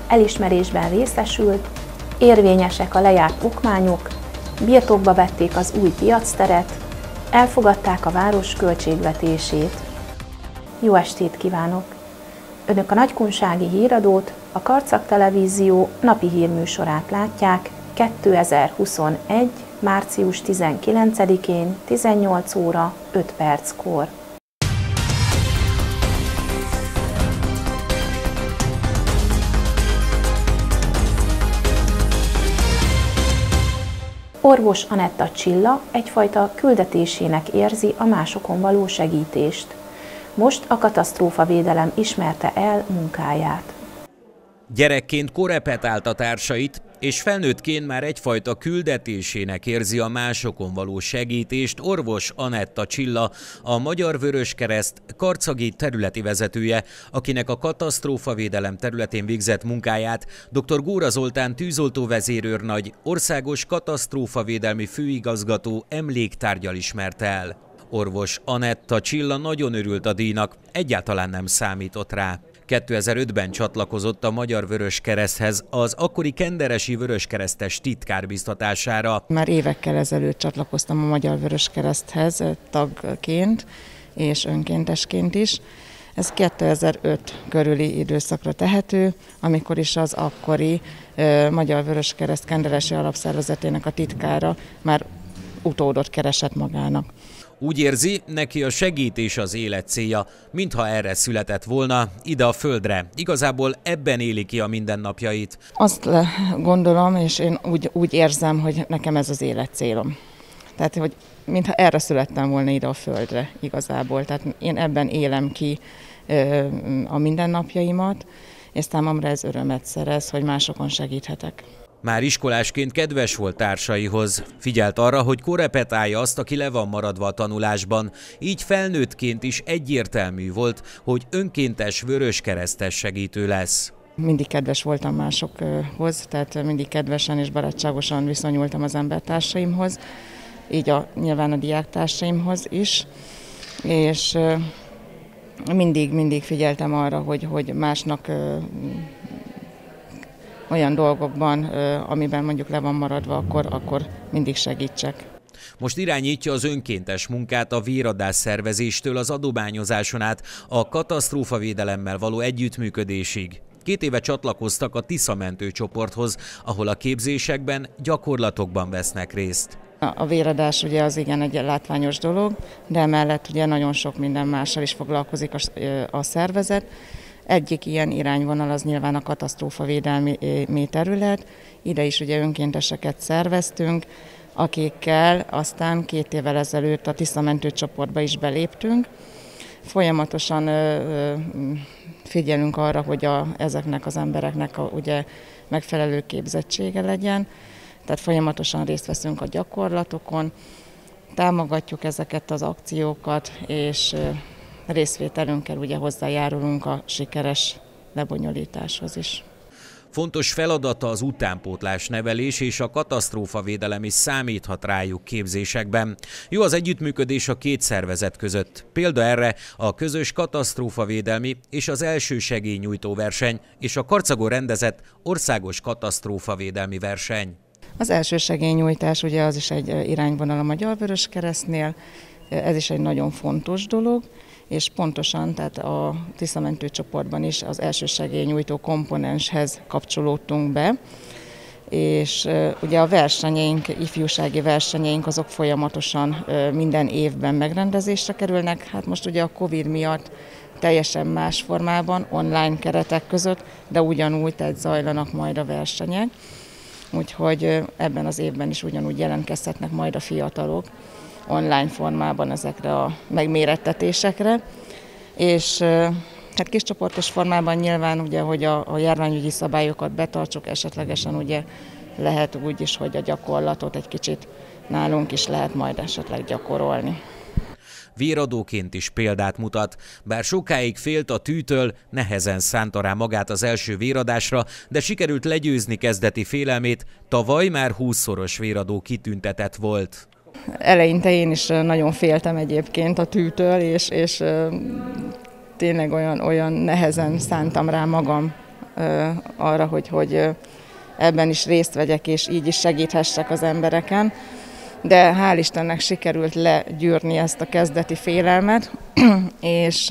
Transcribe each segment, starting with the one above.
elismerésben részesült, érvényesek a lejárt okmányok, birtokba vették az új piacteret, elfogadták a város költségvetését. Jó estét kívánok! Önök a nagykunsági híradót, a Karcag Televízió napi hírműsorát látják 2021. március 19-én 18 óra 5 perckor. Orvos Anetta Csilla egyfajta küldetésének érzi a másokon való segítést. Most a katasztrófavédelem ismerte el munkáját. Gyerekként korepetálta társait, és felnőttként már egyfajta küldetésének érzi a másokon való segítést orvos Anetta Csilla, a Magyar Vöröskereszt karcagi területi vezetője, akinek a katasztrófavédelem területén végzett munkáját dr. Góra Zoltán tűzoltóvezérőrnagy, országos katasztrófavédelmi főigazgató emléktárggyal ismerte el. Orvos Anetta Csilla nagyon örült a díjnak, egyáltalán nem számított rá. 2005-ben csatlakozott a Magyar Vöröskereszthez az akkori kenderesi vöröskeresztes titkár biztatására. Már évekkel ezelőtt csatlakoztam a Magyar Vöröskereszthez tagként és önkéntesként is. Ez 2005 körüli időszakra tehető, amikor is az akkori Magyar Vöröskereszt kenderesi alapszervezetének a titkára már utódot keresett magának. Úgy érzi, neki a segítés az élet célja, mintha erre született volna, ide a földre. Igazából ebben éli ki a mindennapjait. Azt gondolom, és én úgy érzem, hogy nekem ez az élet célom. Tehát, hogy mintha erre születtem volna ide a földre igazából. Tehát én ebben élem ki a mindennapjaimat, és számomra ez örömet szerez, hogy másokon segíthetek. Már iskolásként kedves volt társaihoz, figyelt arra, hogy korepetálja azt, aki le van maradva a tanulásban, így felnőttként is egyértelmű volt, hogy önkéntes vöröskeresztes segítő lesz. Mindig kedves voltam másokhoz, tehát mindig kedvesen és barátságosan viszonyultam az embertársaimhoz, így nyilván a diáktársaimhoz is, és mindig figyeltem arra, hogy másnak olyan dolgokban, amiben mondjuk le van maradva, akkor mindig segítsek. Most irányítja az önkéntes munkát a véradás szervezéstől az adományozáson át a katasztrófavédelemmel való együttműködésig. 2 éve csatlakoztak a Tisza mentő csoporthoz, ahol a képzésekben, gyakorlatokban vesznek részt. A véradás ugye az igen egy látványos dolog, de emellett ugye nagyon sok minden mással is foglalkozik a szervezet. Egyik ilyen irányvonal az nyilván a katasztrófavédelmi terület. Ide is ugye önkénteseket szerveztünk, akikkel aztán 2 évvel ezelőtt a Tisza mentő csoportba is beléptünk. Folyamatosan figyelünk arra, hogy ezeknek az embereknek ugye megfelelő képzettsége legyen. Tehát folyamatosan részt veszünk a gyakorlatokon, támogatjuk ezeket az akciókat, és részvételünkkel ugye hozzájárulunk a sikeres lebonyolításhoz is. Fontos feladata az utánpótlás nevelés, és a katasztrófavédelem is számíthat rájuk képzésekben. Jó az együttműködés a 2 szervezet között. Példa erre a közös katasztrófavédelmi és az elsősegélynyújtó verseny és a Karcagon rendezett országos katasztrófavédelmi verseny. Az elsősegélynyújtás ugye az is egy irányvonal a Magyar Vöröskeresztnél, ez is egy nagyon fontos dolog, és pontosan tehát a Tisza mentő csoportban is az elsősegélynyújtó komponenshez kapcsolódtunk be, és ugye a versenyeink, ifjúsági versenyeink azok folyamatosan minden évben megrendezésre kerülnek. Hát most ugye a Covid miatt teljesen más formában, online keretek között, de ugyanúgy tehát zajlanak majd a versenyek. Úgyhogy ebben az évben is ugyanúgy jelentkezhetnek majd a fiatalok online formában ezekre a megmérettetésekre. És hát kiscsoportos formában nyilván ugye, hogy a járványügyi szabályokat betartsuk, esetlegesen ugye lehet úgy is, hogy a gyakorlatot egy kicsit nálunk is lehet majd esetleg gyakorolni. Véradóként is példát mutat. Bár sokáig félt a tűtől, nehezen szánta rá magát az első véradásra, de sikerült legyőzni kezdeti félelmét, tavaly már 20-szoros véradó kitüntetett volt. Eleinte én is nagyon féltem egyébként a tűtől, és tényleg olyan nehezen szántam rá magam arra, hogy ebben is részt vegyek, és így is segíthessek az embereken. De hál' Istennek sikerült legyűrni ezt a kezdeti félelmet, és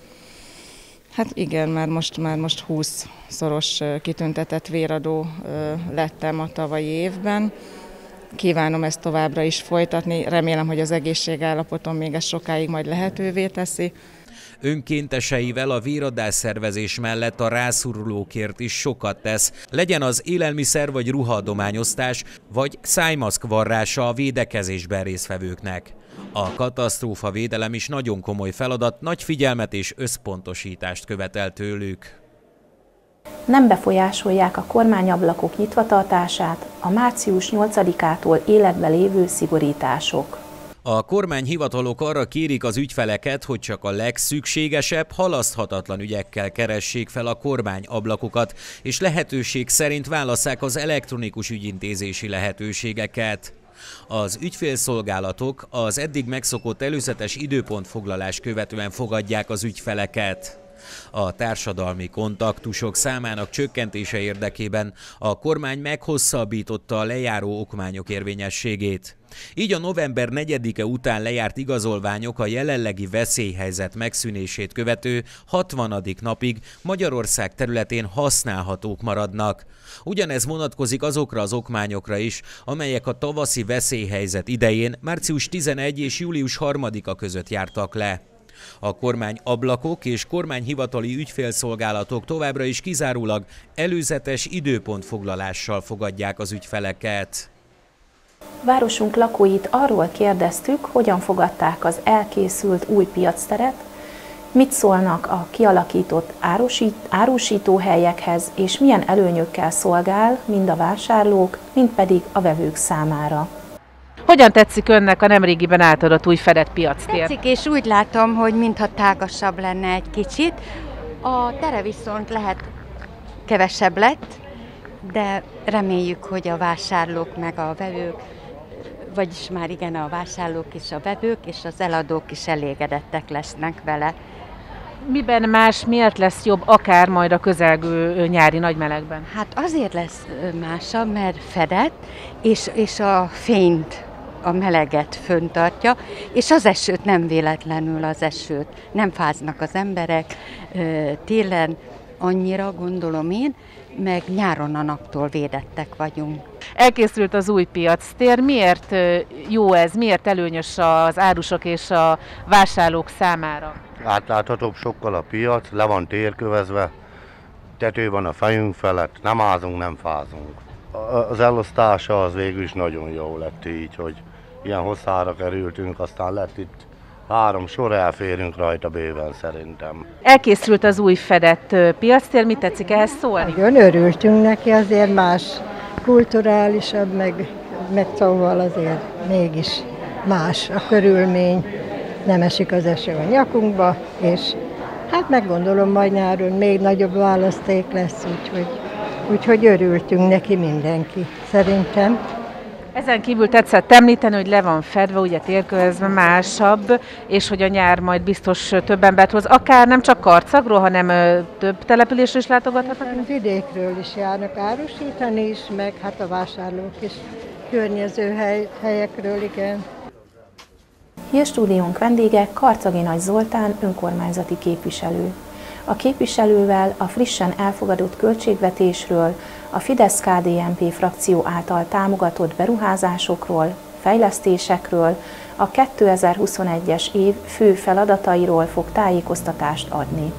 hát igen, már most 20-szoros kitüntetett véradó lettem a tavalyi évben. Kívánom ezt továbbra is folytatni, remélem, hogy az egészségállapotom még ezt sokáig majd lehetővé teszi. Önkénteseivel a véradás szervezés mellett a rászorulókért is sokat tesz, legyen az élelmiszer vagy ruhaadományosztás, vagy szájmaszk varrása a védekezésben résztvevőknek. A katasztrófavédelem is nagyon komoly feladat, nagy figyelmet és összpontosítást követel tőlük. Nem befolyásolják a kormányablakok nyitvatartását a március 8-ától életbe lévő szigorítások. A kormányhivatalok arra kérik az ügyfeleket, hogy csak a legszükségesebb, halaszthatatlan ügyekkel keressék fel a kormányablakokat, és lehetőség szerint válasszák az elektronikus ügyintézési lehetőségeket. Az ügyfélszolgálatok az eddig megszokott előzetes időpontfoglalás követően fogadják az ügyfeleket. A társadalmi kontaktusok számának csökkentése érdekében a kormány meghosszabbította a lejáró okmányok érvényességét. Így a november 4-e után lejárt igazolványok a jelenlegi veszélyhelyzet megszűnését követő 60. napig Magyarország területén használhatók maradnak. Ugyanez vonatkozik azokra az okmányokra is, amelyek a tavaszi veszélyhelyzet idején március 11 és július 3-a között jártak le. A kormányablakok és kormányhivatali ügyfélszolgálatok továbbra is kizárólag előzetes időpontfoglalással fogadják az ügyfeleket. Városunk lakóit arról kérdeztük, hogyan fogadták az elkészült új piacteret, mit szólnak a kialakított árusítóhelyekhez, és milyen előnyökkel szolgál mind a vásárlók, mind pedig a vevők számára. Hogyan tetszik önnek a nemrégiben átadott új fedett piactér? Tetszik, és úgy látom, hogy mintha tágasabb lenne egy kicsit. A tere viszont lehet kevesebb lett, de reméljük, hogy a vásárlók meg a vevők, vagyis már igen, a vásárlók és a vevők és az eladók is elégedettek lesznek vele. Miben más, miért lesz jobb akár majd a közelgő nyári nagymelegben? Hát azért lesz másabb, mert fedett, és a fényt, a meleget föntartja, és az esőt nem véletlenül az esőt. Nem fáznak az emberek télen annyira, gondolom én, meg nyáron a naptól védettek vagyunk. Elkészült az új piactér. Miért jó ez, miért előnyös az árusok és a vásárlók számára? Átláthatóbb sokkal a piac, le van térkövezve, tető van a fejünk felett, nem ázunk, nem fázunk. Az elosztása az végül is nagyon jó lett így, hogy ilyen hosszára kerültünk, aztán lett itt 3 sor, elférünk rajta bőven szerintem. Elkészült az új fedett piactér, mit tetszik ehhez szólni? Nagyon örültünk neki, azért más, kulturálisabb, meg szóval azért mégis más a körülmény. Nem esik az eső a nyakunkba, és hát meggondolom, majd nyáron még nagyobb választék lesz, úgyhogy örültünk neki mindenki, szerintem. Ezen kívül tetszett említeni, hogy le van fedve, ugye térkövezve másabb, és hogy a nyár majd biztos több embert hoz, akár nem csak Karcagról, hanem több településről is látogathatnak? Vidékről is járnak árusítani is, meg hát a vásárlók is környező helyekről, igen. Hírstúdiónk vendége Karcagi Nagy Zoltán önkormányzati képviselő. A képviselővel a frissen elfogadott költségvetésről, a Fidesz-KDNP frakció által támogatott beruházásokról, fejlesztésekről, a 2021-es év fő feladatairól fog tájékoztatást adni.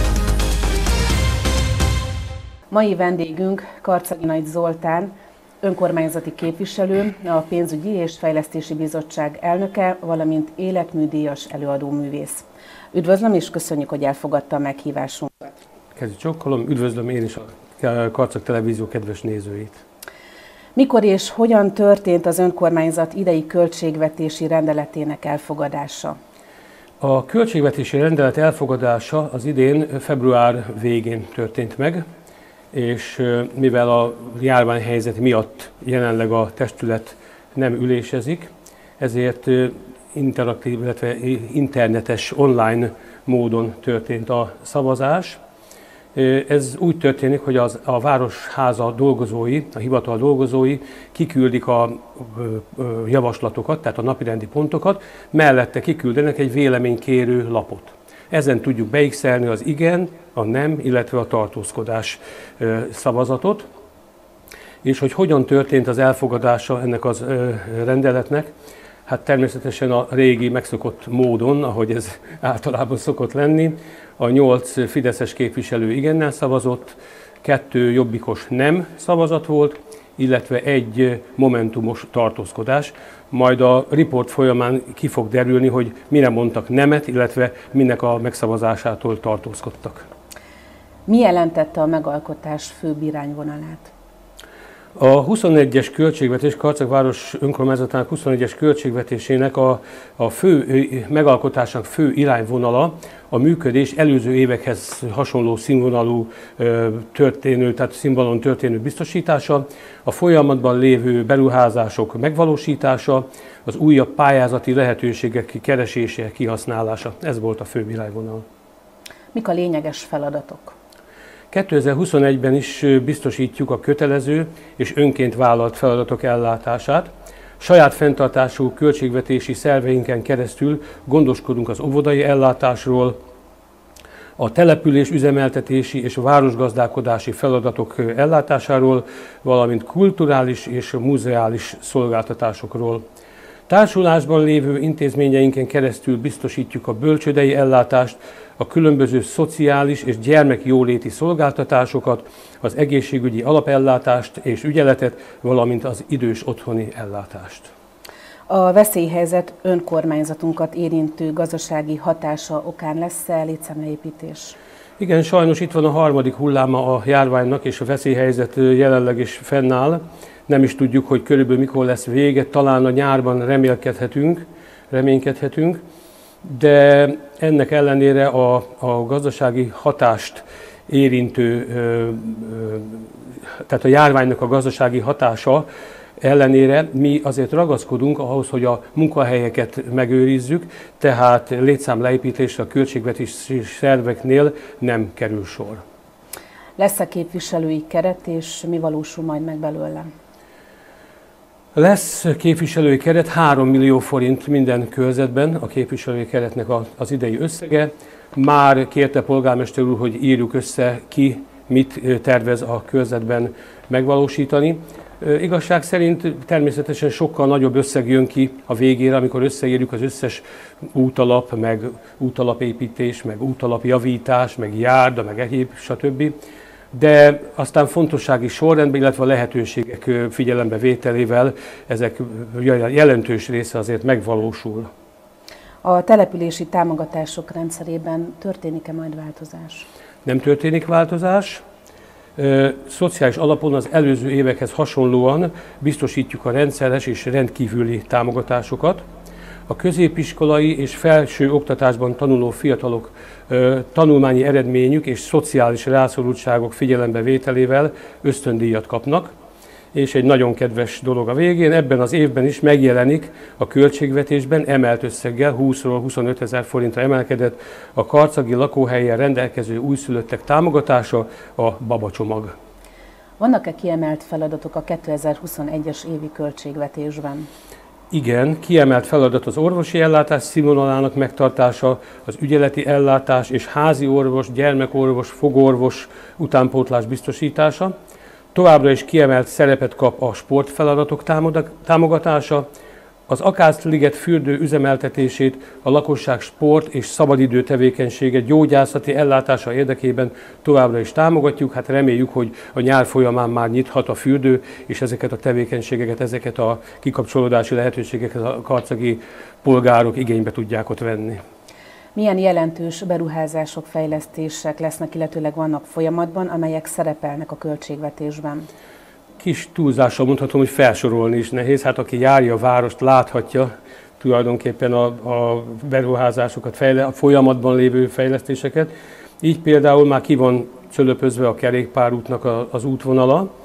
Mai vendégünk Karcagi Nagy Zoltán, önkormányzati képviselő, a Pénzügyi és Fejlesztési Bizottság elnöke, valamint életműdíjas előadóművész. Üdvözlöm és köszönjük, hogy elfogadta a meghívásunkat. Kezdjük csokkolom, üdvözlöm én is a Karcag Televízió kedves nézőit. Mikor és hogyan történt az önkormányzat idei költségvetési rendeletének elfogadása? A költségvetési rendelet elfogadása az idén február végén történt meg, és mivel a járványhelyzet miatt jelenleg a testület nem ülésezik, ezért interaktív, illetve internetes, online módon történt a szavazás, Ez úgy történik, hogy a Városháza dolgozói, a hivatal dolgozói kiküldik a javaslatokat, tehát a napirendi pontokat, mellette kiküldenek egy véleménykérő lapot. Ezen tudjuk beixelni az igen, a nem, illetve a tartózkodás szavazatot. És hogy hogyan történt az elfogadása ennek az rendeletnek, hát természetesen a régi megszokott módon, ahogy ez általában szokott lenni, a 8 fideszes képviselő igennel szavazott, 2 jobbikos nem szavazat volt, illetve 1 momentumos tartózkodás. Majd a riport folyamán ki fog derülni, hogy mire mondtak nemet, illetve minek a megszavazásától tartózkodtak. Mi jelentette a megalkotás főbb irányvonalát? A 21-es költségvetés, Karcag önkormányzatának 21-es költségvetésének a fő megalkotásának fő irányvonala a működés előző évekhez hasonló színvonalú színvonalon történő biztosítása, a folyamatban lévő beruházások megvalósítása, az újabb pályázati lehetőségek keresése, kihasználása. Ez volt a fő irányvonal. Mik a lényeges feladatok? 2021-ben is biztosítjuk a kötelező és önként vállalt feladatok ellátását. Saját fenntartású költségvetési szerveinken keresztül gondoskodunk az óvodai ellátásról, a település üzemeltetési és városgazdálkodási feladatok ellátásáról, valamint kulturális és muzeális szolgáltatásokról. Társulásban lévő intézményeinken keresztül biztosítjuk a bölcsődei ellátást, a különböző szociális és gyermekjóléti szolgáltatásokat, az egészségügyi alapellátást és ügyeletet, valamint az idős otthoni ellátást. A veszélyhelyzet önkormányzatunkat érintő gazdasági hatása okán lesz-e létszámleépítés? Igen, sajnos itt van a harmadik hulláma a járványnak, és a veszélyhelyzet jelenleg is fennáll. Nem is tudjuk, hogy körülbelül mikor lesz vége, talán a nyárban reménykedhetünk, de ennek ellenére a gazdasági hatást érintő, tehát a járványnak a gazdasági hatása ellenére mi azért ragaszkodunk ahhoz, hogy a munkahelyeket megőrizzük, tehát létszámleépítésre a költségvetési szerveknél nem kerül sor. Lesz-e képviselői keret, és mi valósul majd meg belőle? Lesz képviselői keret, 3 millió forint minden körzetben a képviselői keretnek az idei összege. Már kérte polgármester úr, hogy írjuk össze, ki mit tervez a körzetben megvalósítani. Igazság szerint természetesen sokkal nagyobb összeg jön ki a végére, amikor összeírjuk az összes útalap, meg útalapépítés, meg útalapjavítás, meg járda, meg egyéb, stb. De aztán fontossági sorrendben, illetve a lehetőségek figyelembevételével ezek jelentős része azért megvalósul. A települési támogatások rendszerében történik-e majd változás? Nem történik változás. Szociális alapon az előző évekhez hasonlóan biztosítjuk a rendszeres és rendkívüli támogatásokat. A középiskolai és felső oktatásban tanuló fiatalok tanulmányi eredményük és szociális rászorultságok figyelembevételével ösztöndíjat kapnak. És egy nagyon kedves dolog a végén, ebben az évben is megjelenik a költségvetésben emelt összeggel, 20-ról 25 000 forintra emelkedett a karcagi lakóhelyen rendelkező újszülöttek támogatása, a babacsomag. Vannak-e kiemelt feladatok a 2021-es évi költségvetésben? Igen, kiemelt feladat az orvosi ellátás színvonalának megtartása, az ügyeleti ellátás és házi orvos, gyermekorvos, fogorvos utánpótlás biztosítása. Továbbra is kiemelt szerepet kap a sportfeladatok támogatása, az Akácliget fürdő üzemeltetését, a lakosság sport és szabadidő tevékenysége gyógyászati ellátása érdekében továbbra is támogatjuk. Hát reméljük, hogy a nyár folyamán már nyithat a fürdő, és ezeket a tevékenységeket, ezeket a kikapcsolódási lehetőségeket a karcagi polgárok igénybe tudják ott venni. Milyen jelentős beruházások, fejlesztések lesznek, illetőleg vannak folyamatban, amelyek szerepelnek a költségvetésben? Kis túlzással mondhatom, hogy felsorolni is nehéz. Hát aki járja a várost, láthatja tulajdonképpen a beruházásokat, a folyamatban lévő fejlesztéseket. Így például már ki van cölöpözve a kerékpárútnak az útvonala,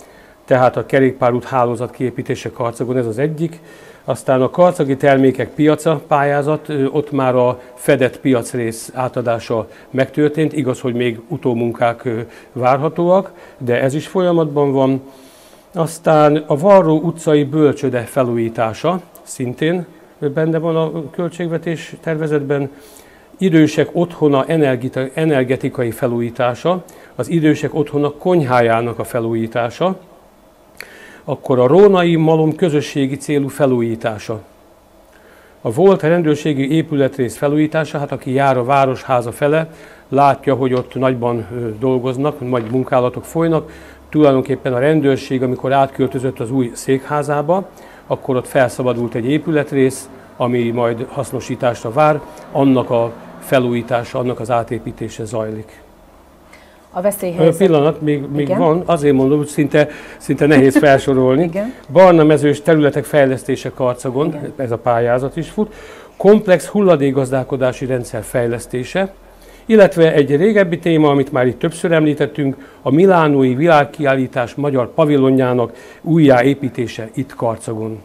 tehát a kerékpárút hálózat kiépítése Karcagon, ez az egyik. Aztán a karcagi termékek piaca pályázat, ott már a fedett piacrész átadása megtörtént, igaz, hogy még utómunkák várhatóak, de ez is folyamatban van. Aztán a Varró utcai bölcsőde felújítása szintén benne van a költségvetés tervezetben. Idősek otthona energetikai felújítása, az idősek otthona konyhájának a felújítása, akkor a Rónai Malom közösségi célú felújítása. A volt rendőrségi épületrész felújítása, hát aki jár a Városháza fele, látja, hogy ott nagyban dolgoznak, nagy munkálatok folynak. Tulajdonképpen a rendőrség, amikor átköltözött az új székházába, akkor ott felszabadult egy épületrész, ami majd hasznosításra vár, annak a felújítása, annak az átépítése zajlik. A veszélyhelyzet... Pillanat, még van, azért mondom, hogy szinte nehéz felsorolni. Barnamezős területek fejlesztése Karcagon, igen. Ez a pályázat is fut. Komplex hulladékgazdálkodási rendszer fejlesztése, illetve egy régebbi téma, amit már itt többször említettünk, a milánói világkiállítás magyar pavilonjának újjáépítése itt Karcagon.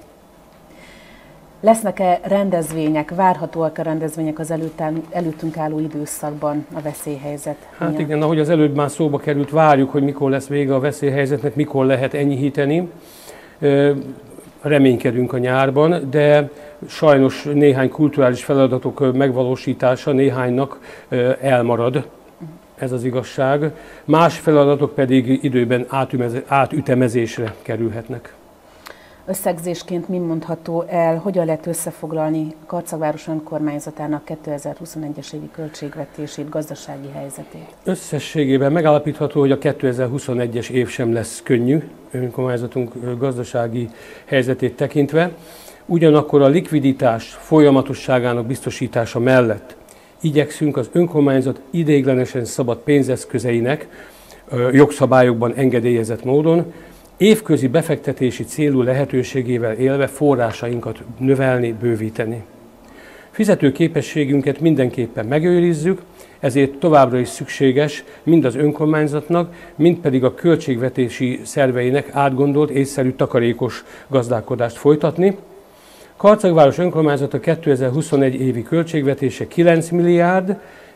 Lesznek-e rendezvények, várhatóak a rendezvények az előttünk álló időszakban a veszélyhelyzet? Hát igen, ahogy az előbb már szóba került, várjuk, hogy mikor lesz vége a veszélyhelyzetnek, mikor lehet enyhíteni. Reménykedünk a nyárban, de sajnos néhány kulturális feladatok megvalósítása néhánynak elmarad. Ez az igazság. Más feladatok pedig időben átütemezésre kerülhetnek. Összegzésként mi mondható el, hogyan lehet összefoglalni Karcagváros önkormányzatának 2021-es évi költségvetését, gazdasági helyzetét? Összességében megállapítható, hogy a 2021-es év sem lesz könnyű önkormányzatunk gazdasági helyzetét tekintve. Ugyanakkor a likviditás folyamatosságának biztosítása mellett igyekszünk az önkormányzat ideiglenesen szabad pénzeszközeinek jogszabályokban engedélyezett módon évközi befektetési célú lehetőségével élve forrásainkat növelni, bővíteni. Fizetőképességünket mindenképpen megőrizzük, ezért továbbra is szükséges mind az önkormányzatnak, mind pedig a költségvetési szerveinek átgondolt, észszerű, takarékos gazdálkodást folytatni. Karcagváros önkormányzata 2021 évi költségvetése 9 milliárd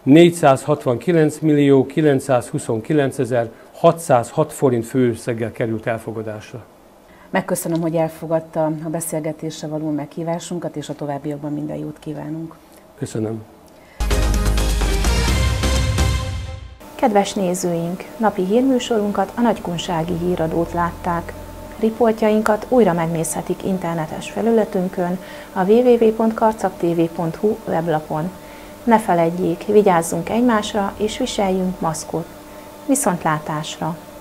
469 millió 929 606 forint főösszeggel került elfogadásra. Megköszönöm, hogy elfogadta a beszélgetésre való meghívásunkat, és a továbbiakban minden jót kívánunk. Köszönöm. Kedves nézőink, napi hírműsorunkat, a Nagykunsági Híradót látták. Riportjainkat újra megnézhetik internetes felületünkön, a www.karcagtv.hu weblapon. Ne feledjék, vigyázzunk egymásra és viseljünk maszkot. Viszontlátásra!